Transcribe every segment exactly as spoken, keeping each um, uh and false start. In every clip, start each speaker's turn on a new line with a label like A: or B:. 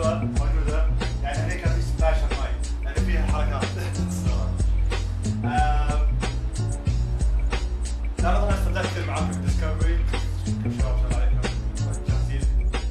A: حلوه موجوده، يعني هني كان في سبلاش ماي، يعني فيها حركات لا طبعا استمتعت كثير معاكم في ديسكفري. شباب السلام عليكم، جاهزين؟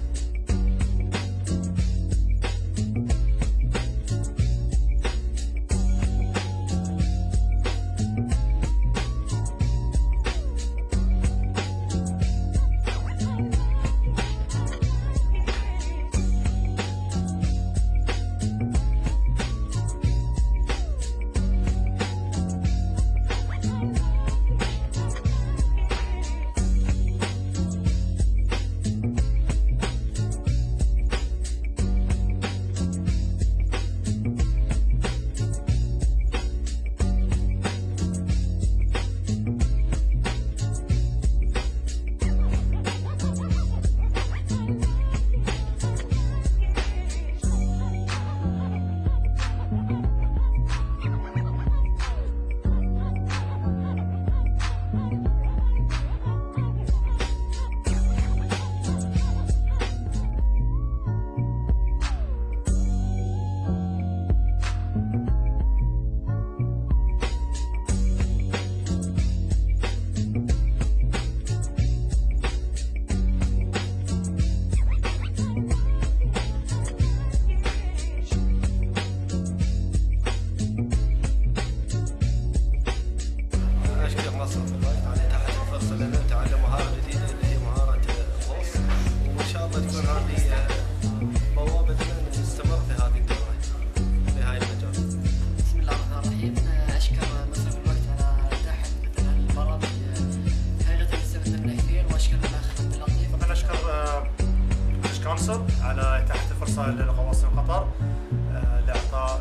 A: على إتاحة الفرصة للغواصين قطر لإعطاء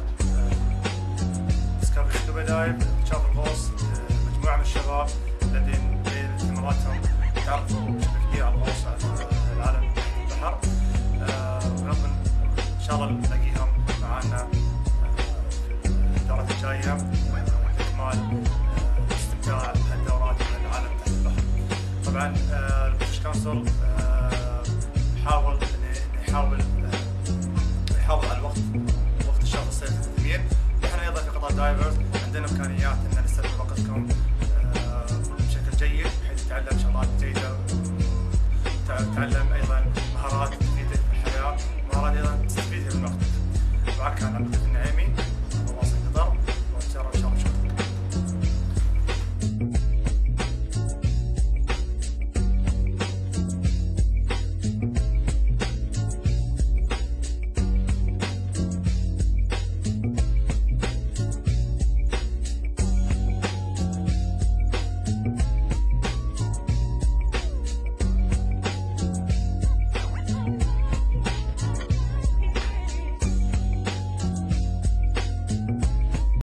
A: ديسكفري سكوبا دايف اكتشاف الغوص مجموعة من الشباب الذين باهتماماتهم تعرفوا بشكل كبير على الغوص على العالم البحر، ونضمن إن شاء الله نلاقيهم معنا في الدورات الجاية لإكمال استمتاع الدورات من العالم تحت البحر. طبعا البريتش كونسل حاول يحاول يحافظ على الوقت وقت الشهر الصيفي التدريب، ونحن ايضا في قطاع دايفرز عندنا امكانيات ان نستثمر وقتكم بشكل جيد بحيث يتعلم شغلات جيده، تعلم ايضا مهارات تفيدك في الحياه، مهارات ايضا تستفيدها من وقتك. معك كان عبد اللطيف النعيمي.